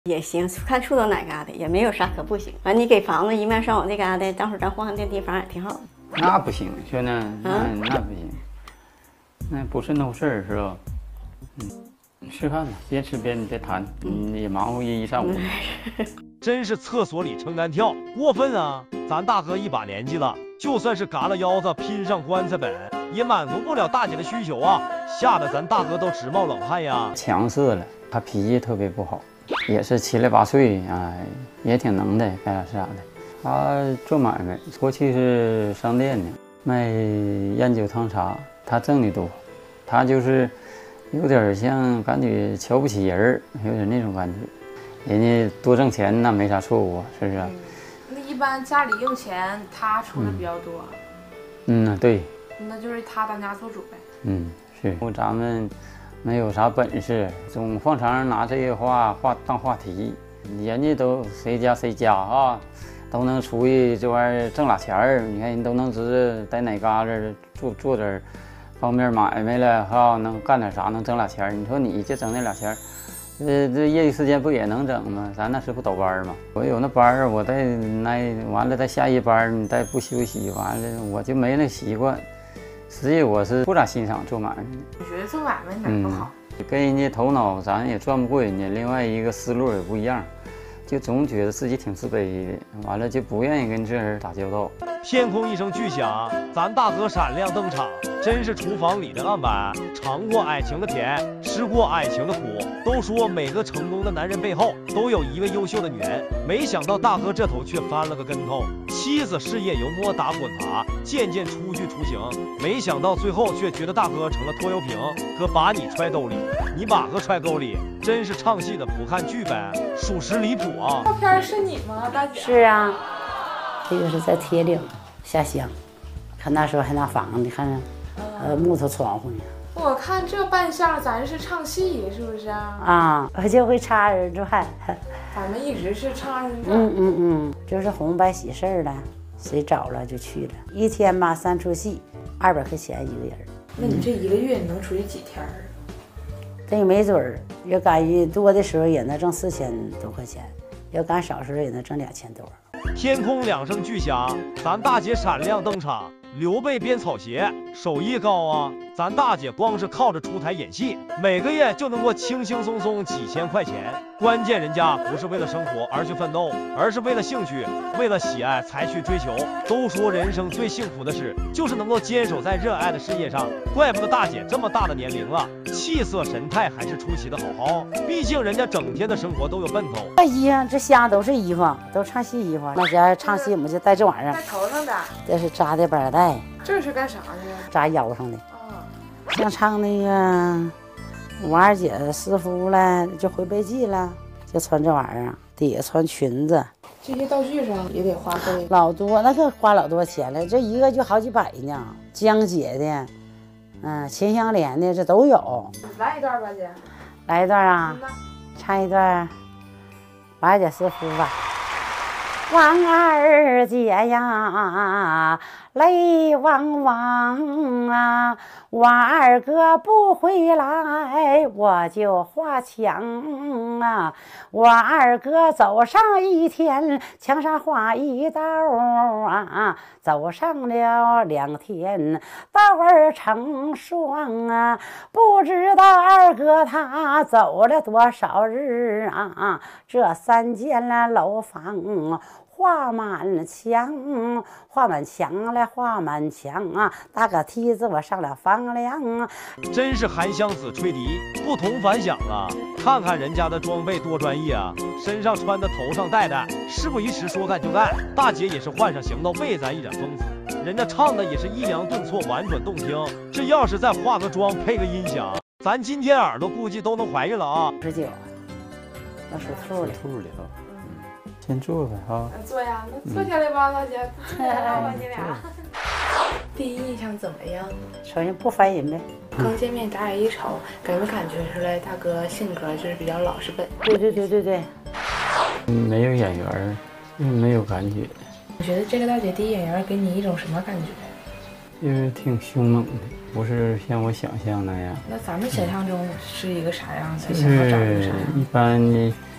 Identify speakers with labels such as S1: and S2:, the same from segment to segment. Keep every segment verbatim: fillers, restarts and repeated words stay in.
S1: 也行，看处到哪嘎达，也没有啥可不行。完，你给房子一面上我那嘎达，到时候咱换换电梯房也挺好。
S2: 那不行，兄弟，那那不行，那不是那回事儿，是吧？嗯，吃饭吧，边吃边别谈，你也忙活一一上午。
S3: 真是厕所里撑杆跳，过分啊！咱大哥一把年纪了，就算是嘎了腰子拼上棺材本，也满足不了大姐的需求啊，吓得咱大哥都直冒冷汗呀。
S2: 强势了，他脾气特别不好，也是七来八岁啊，也挺能的，该咋是咋的。他做买卖，过去是商店的，卖烟酒汤茶，他挣的多，他就是有点像感觉瞧不起人，有点那种感觉。人家多挣钱那没啥错误，是不是？
S4: 嗯、那一般家里用钱他出的比较多。
S2: 嗯，嗯对。
S4: 那就是他当家做主呗。
S2: 嗯，是。咱们没有啥本事，总放常上拿这些话话当话题，人家都谁家谁家啊，都能出去这玩意儿挣俩钱儿。你看人都能知在哪嘎达做做点方便买卖了哈，能干点啥能挣俩钱儿。你说你就挣那俩钱儿。这这业余时间不也能整吗？咱那是不倒班吗？我有那班儿，我再那完了再下一班，你再不休息，完了我就没那习惯。实际我是不咋欣赏做买卖。
S4: 你觉得做买卖哪不好？
S2: 嗯，跟人家头脑咱也转不过人家，另外一个思路也不一样，就总觉得自己挺自卑的，完了就不愿意跟这人打交道。
S3: 天空一声巨响，咱大哥闪亮登场，真是厨房里的案板，尝过爱情的甜，吃过爱情的苦。都说每个成功的男人背后都有一个优秀的女人，没想到大哥这头却翻了个跟头，妻子事业由摸打滚爬，渐渐出去雏形，没想到最后却觉得大哥成了拖油瓶，可把你揣兜里，你把哥揣沟里，真是唱戏的不看剧本，属实离谱啊！
S4: 照片是你吗，大姐？
S5: 是啊，这个是在铁岭下乡，看那时候还拿房子，看呃木头窗户呢。
S4: 我看这扮相，咱是唱戏是不是啊？
S5: 啊，我就会插二人转。
S4: 咱们一直是唱二人转。
S5: 嗯嗯嗯，就是红白喜事儿了，谁找了就去了。一天吧，三出戏，二百块钱一个人。
S4: 那你这一个月你能出去几天儿？
S5: 这也没准儿，要赶越多的时候也能挣四千多块钱，要赶少时候也能挣两千多。
S3: 天空两声巨响，咱大姐闪亮登场。刘备编草鞋，手艺高啊！咱大姐光是靠着出台演戏，每个月就能过轻轻松松几千块钱。关键人家不是为了生活而去奋斗，而是为了兴趣，为了喜爱才去追求。都说人生最幸福的事，就是能够坚守在热爱的事业上。怪不得大姐这么大的年龄了，气色神态还是出奇的好好。毕竟人家整天的生活都有奔头。
S5: 这衣裳这箱都是衣服，都唱戏衣服。那家唱戏我们就戴这玩意儿，
S4: 戴头上的。
S5: 这是扎的板带。
S4: 这是干啥的？
S5: 扎腰上的。啊，像唱那个王二姐师傅了，就回背记了，就穿这玩意儿，底下穿裙子。
S4: 这些道具上也得花费
S5: 老多，那可花老多钱了，这一个就好几百呢。江姐的，嗯，秦香莲的，这都有。
S4: 来一段吧，姐。
S5: 来一段啊，嗯、唱一段王二姐师傅吧。王二姐呀，泪汪汪啊，我二哥不回来，我就画墙啊。我二哥走上一天，墙上画一道啊，走上了两天，道儿成双啊。不知道二哥他走了多少日啊，这三间了楼房画满墙，画满墙来画满墙啊！搭个梯子我上了房梁啊！
S3: 真是韩湘子吹笛，不同凡响啊！看看人家的装备多专业啊，身上穿的，头上戴的，事不宜迟，说干就干。大姐也是换上行头，为咱一展风姿。人家唱的也是抑扬顿挫，婉转动听。这要是再化个妆，配个音响，咱今天耳朵估计都能怀孕了啊！
S5: 十九，那属兔的，
S2: 兔里头。先坐呗啊！
S4: 坐呀，那坐下来吧，大姐。坐下来吧，你俩。第一印象怎么样？
S5: 首先不烦人呗。
S4: 刚见面打眼一瞅，感没感觉出来大哥性格就是比较老实本。
S5: 对对对对对。
S2: 没有眼缘，没有感觉。
S4: 我觉得这个大姐第一眼缘给你一种什么感觉？
S2: 就是挺凶猛的，不是像我想象那样。
S4: 那咱们想象中是一个啥样的？
S2: 就是一般的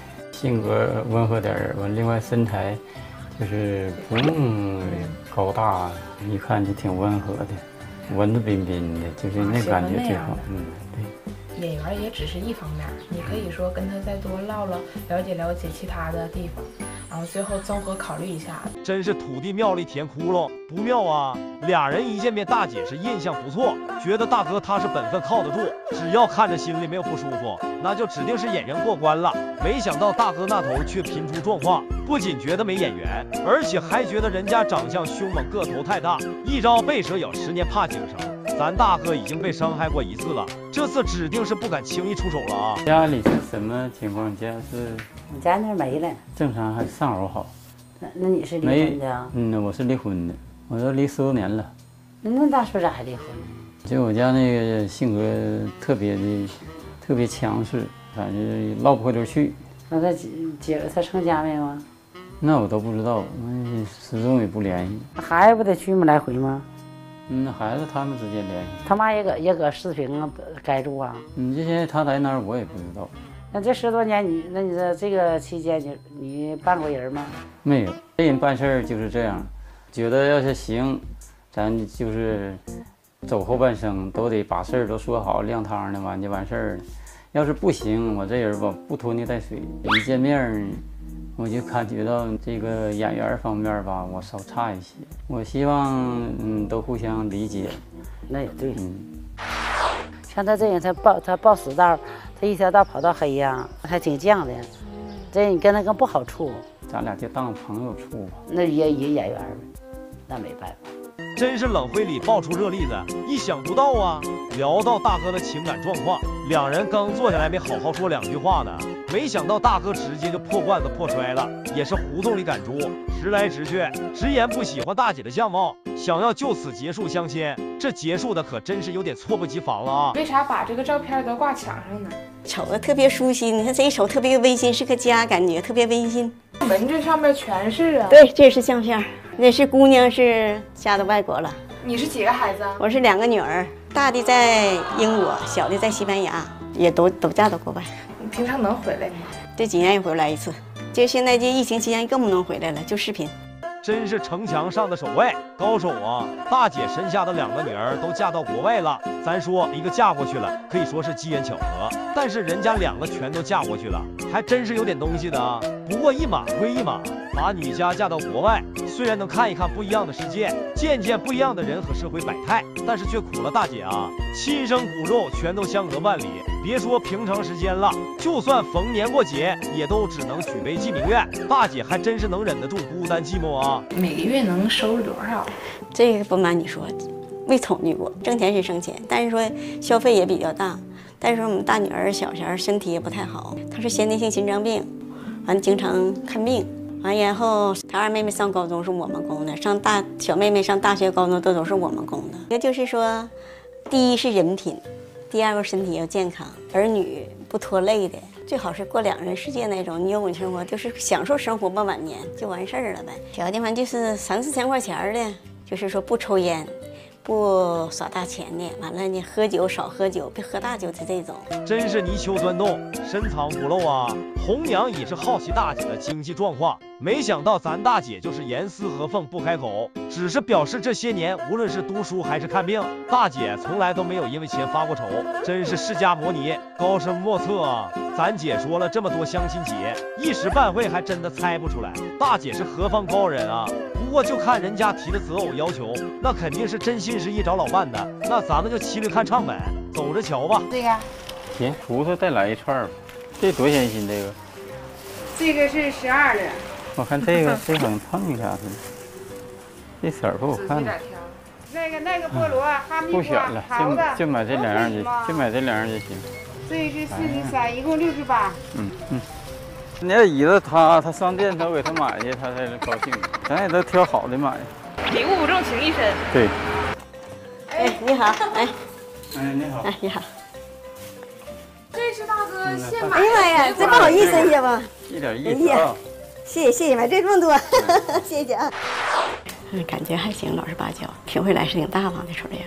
S2: 性格温和点儿，完另外身材就是不用高大，一看就挺温和的，文质彬彬的，就是那感觉最好。嗯，对。
S4: 演员也只是一方面，你可以说跟他再多唠唠，了解了解其他的地方，然后最后综合考虑一下。
S3: 真是土地庙里填窟窿，不妙啊！俩人一见面，大姐是印象不错，觉得大哥他是本分靠得住，只要看着心里没有不舒服，那就指定是演员过关了。没想到大哥那头却频出状况，不仅觉得没演员，而且还觉得人家长相凶猛，个头太大，一朝被蛇咬，十年怕井绳。咱大哥已经被伤害过一次了，这次指定是不敢轻易出手了啊！
S2: 家里是什么情况？家是
S5: 我家那没了。
S2: 正常还是上手好？
S5: 那那你是离
S2: 没
S5: 婚的啊？
S2: 嗯，我是离婚的，我都离十多年了。
S5: 那那大叔咋还离婚呢？
S2: 就我家那个性格特别的，特别强势，反正唠不回头去。
S5: 那他结他成家没有啊？
S2: 那我都不知道，我始终也不联系。
S5: 孩子不得去吗？来回吗？
S2: 嗯，孩子他们之间联系。
S5: 他妈也搁也搁四平啊该住啊。
S2: 你这些他在哪儿我也不知道。
S5: 那这十多年你，那你在这个期间你你办过人吗？
S2: 没有，这人办事儿就是这样，觉得要是行，咱就是走后半生都得把事儿都说好，亮堂的完就完事儿了。要是不行，我这人吧不拖泥带水，一见面我就感觉到这个演员方面吧，我稍差一些。我希望嗯都互相理解。
S5: 那也对，
S2: 嗯，
S5: 像他这人，他报他报死道，他一条道跑到黑呀，还挺犟的。这你跟他更不好处，
S2: 咱俩就当朋友处吧。
S5: 那也也演员呗，那没办法。
S3: 真是冷灰里爆出热例子，意想不到啊！聊到大哥的情感状况，两人刚坐下来没好好说两句话呢，没想到大哥直接就破罐子破摔了，也是胡同里赶猪，直来直去，直言不喜欢大姐的相貌，想要就此结束相亲。这结束的可真是有点猝不及防了啊！
S4: 为啥把这个照片都挂墙上呢？
S1: 瞅着特别舒心，你看这一瞅特别温馨，是个家，感觉特别温馨。
S4: 文这上面全是啊。
S1: 对，这是相片，那是姑娘是嫁到外国了。
S4: 你是几个孩子啊？
S1: 我是两个女儿，大的在英国，小的在西班牙，也都都嫁到国外。
S4: 你平常能回来吗？
S1: 这几年也回来一次，就现在这疫情期间更不能回来了，就视频。
S3: 真是城墙上的守卫高手啊！大姐身下的两个女儿都嫁到国外了，咱说一个嫁过去了，可以说是机缘巧合，但是人家两个全都嫁过去了，还真是有点东西的啊。不过一码归一码，把女家嫁到国外，虽然能看一看不一样的世界，见见不一样的人和社会百态，但是却苦了大姐啊，亲生骨肉全都相隔万里。别说平常时间了，就算逢年过节，也都只能举杯祭明月。大姐还真是能忍得住孤单寂寞啊！
S4: 每个月能收入多少？
S1: 这个不瞒你说，没统计过，挣钱是挣钱，但是说消费也比较大。但是我们大女儿小前身体也不太好，她是先天性心脏病，完经常看病。完然后她二妹妹上高中是我们供的，上大小妹妹上大学高中都都是我们供的。也就是说，第一是人品，第二个身体要健康，儿女不拖累的，最好是过两人世界那种，你有我生活，就是享受生活吧，晚年就完事儿了呗。条件反正就是三四千块钱的，就是说不抽烟，不耍大钱的，完了呢喝酒少喝酒，别喝大酒的这种。
S3: 真是泥鳅钻洞，深藏不露啊！红娘也是好奇大姐的经济状况，没想到咱大姐就是严丝合缝不开口，只是表示这些年无论是读书还是看病，大姐从来都没有因为钱发过愁，真是释迦摩尼高深莫测啊！咱姐说了这么多相亲节，一时半会还真的猜不出来大姐是何方高人啊！不过就看人家提的择偶要求，那肯定是真心实意找老伴的，那咱们就骑驴看唱呗，走着瞧吧。
S4: 这个，
S2: 行，葡萄再来一串吧。这多新鲜，这个。
S4: 这个是十二的。
S2: 我看这个，这好像碰一下似的，这色儿不好看。
S6: 那个那个菠萝，哈密
S2: 不选
S6: 瓜，
S2: 了，
S6: 桃子，
S2: 就就买这两样就就买这两样就行。
S6: 这是四十三，一共六十八。
S2: 嗯嗯。你要倚着他，他上店头给他买去，他才高兴。咱也都挑好的买。
S6: 礼物重情义深。
S2: 对。
S1: 哎，你好，哎，
S2: 哎，你好。
S1: 哎，你好。
S4: 这是大哥现买
S1: 哎呀妈呀，这不好意思一些吧？
S2: 一点意思啊。
S1: 谢谢谢谢，买这么多，谢谢啊。感觉还行，老实巴交，挺会来事，挺大方的，瞅这样式。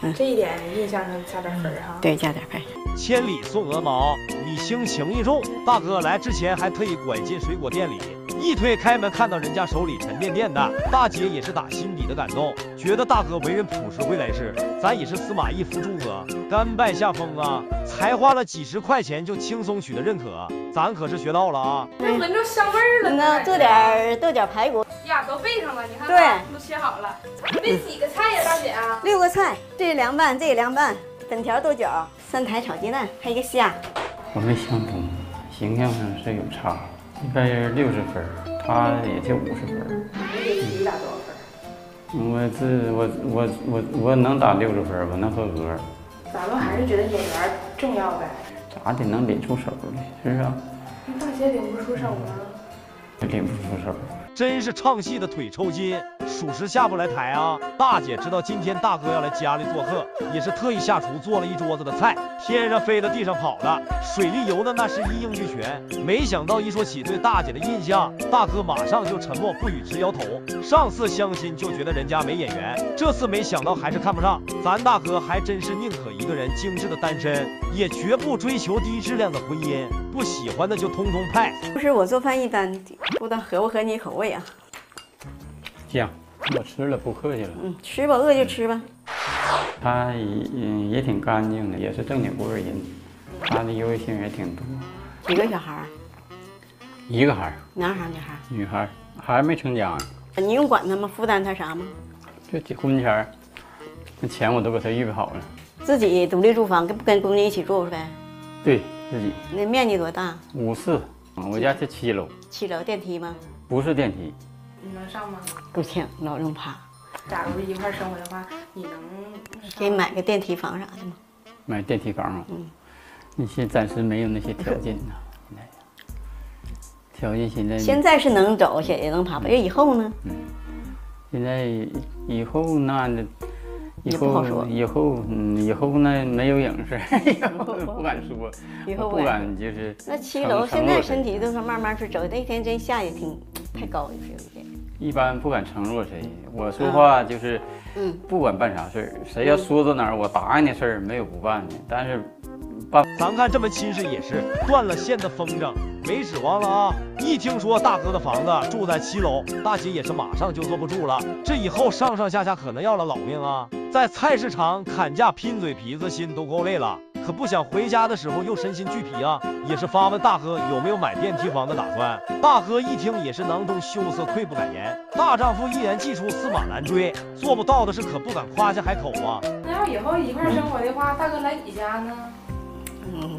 S4: 这一点印象上加点分哈。
S1: 对，加点分。
S3: 千里送鹅毛，你心情意重。大哥来之前还特意拐进水果店里，一推开门看到人家手里沉甸甸的，大姐也是打心底的感动，觉得大哥为人朴实会来事，咱也是司马懿扶助啊，甘拜下风啊，才花了几十块钱就轻松取得认可，咱可是学到了啊。
S6: 这闻着香味儿了呢。
S1: 那做点豆角排骨。
S6: 呀，都备上了，你看
S1: 对，
S6: 都切好了。这几个菜呀，大姐啊？
S1: 六个菜，这凉拌，这也凉拌，粉条豆角，三台炒鸡蛋，还有一个虾。
S2: 我们相中，形象上是有差，一般人六十分，他也就五十分。
S4: 你给自己打多少分？
S2: 我这我我我我能打六十分，我能合格。
S4: 咱们还是觉得演员重要呗。
S2: 咋的能领出手呢？是不是？
S4: 那大姐领不出手吗？
S2: 领不出手。
S3: 真是唱戏的腿抽筋，属实下不来台啊！大姐知道今天大哥要来家里做客，也是特意下厨做了一桌子的菜，天上飞的地上跑的，水里游的那是一应俱全。没想到一说起对大姐的印象，大哥马上就沉默不语，直摇头。上次相亲就觉得人家没眼缘，这次没想到还是看不上。咱大哥还真是宁可一个人精致的单身，也绝不追求低质量的婚姻，不喜欢的就通通派。
S1: 不是我做饭一般，不知道合不合你口味啊？
S2: 酱，我吃了不客气了。
S1: 嗯，吃吧，饿就吃吧。
S2: 他也嗯也挺干净的，也是正经国人，他的优越性也挺多。
S1: 几个小孩儿？
S2: 一个孩儿，
S1: 男孩儿女孩儿？
S2: 女孩儿，还没成家呢。
S1: 你用管他吗？负担他啥吗？
S2: 就结婚前儿，那钱我都给他预备好了。
S1: 自己独立住房，跟不跟闺女一起住呗？
S2: 对自己。
S1: 那面积多大？
S2: 五四，我家是七楼。
S1: 七楼电梯吗？
S2: 不是电梯。
S4: 你能上吗？
S1: 不行，老用爬。
S4: 假如一块生活的话，你能
S1: 给你买个电梯房啥的吗？
S2: 买电梯房啊？嗯。你现在暂时没有那些条件呢。现在条件现在。
S1: 现在是能走，也也能爬，因为以后呢？
S2: 嗯。现在以后那以
S1: 后
S2: 以后嗯以后那没有影视，以后不敢说，
S1: 以后
S2: 不敢就是
S1: 那七楼现在身体都是慢慢去走，那天真下也挺太高，就是有点。
S2: 一般不敢承诺谁，我说话就是，
S1: 嗯，
S2: 不管办啥事儿，谁要说到哪儿，我答应的事儿没有不办的，但是办。
S3: 咱看这门亲事也是断了线的风筝，没指望了啊！一听说大哥的房子住在七楼，大姐也是马上就坐不住了，这以后上上下下可能要了老命啊！在菜市场砍价拼嘴皮子心都够累了，可不想回家的时候又身心俱疲啊！也是发问大哥有没有买电梯房的打算。大哥一听也是囊中羞涩，愧不敢言。大丈夫一言既出，驷马难追，做不到的是可不敢夸下海口啊！
S4: 那要以后一块生活的话，大哥来你家呢？
S1: 嗯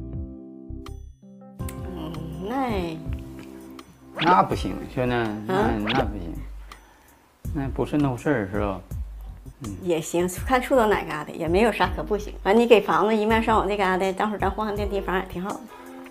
S1: 嗯，那
S2: 那不行，兄弟，那那不行，那不是那回事儿，是吧？
S1: 嗯，也行，看住到哪嘎达，也没有啥可不行。完，你给房子一面上我那嘎达，到时候咱换个电梯房也挺好的。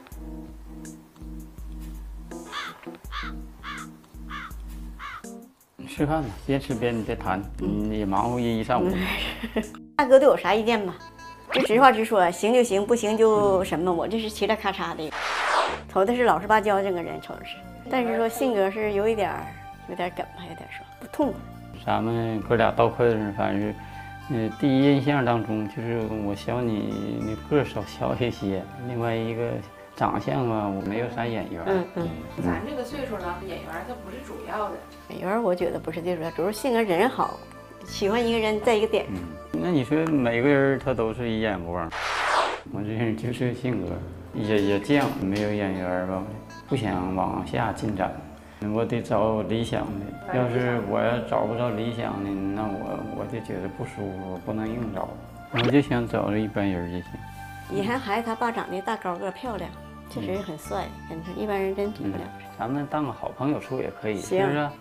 S2: 吃饭吧，边吃边再谈，你也忙活一一上午。
S1: 大哥对我啥意见吧？就直话直说，行就行，不行就什么。我这是嘁哩咔嚓的，瞅的是老实巴交这个人，瞅的是，但是说性格是有一点儿，有点梗吧，有点说不痛快。
S2: 咱们哥俩到客人，反正，呃，第一印象当中就是我小你，你个儿稍小一些，另外一个长相啊，我没有啥眼缘。
S1: 嗯嗯，
S4: 咱这个岁数了，眼缘它不是主要的。
S1: 眼缘我觉得不是最主要，主要是性格人好，喜欢一个人在一个点上。
S2: 嗯，那你说每个人他都是一眼光，我这人就是性格也也犟，没有眼缘吧，不想往下进展。我得找理想的，要是我要找不着理想的，那我我就觉得不舒服，不能硬找。我就想找着一般人就行。
S1: 以前孩子他爸长得大高个漂亮，确实很帅，跟一般人真比不了。
S2: 咱们当个好朋友处也可以，
S1: 行
S2: 是不是？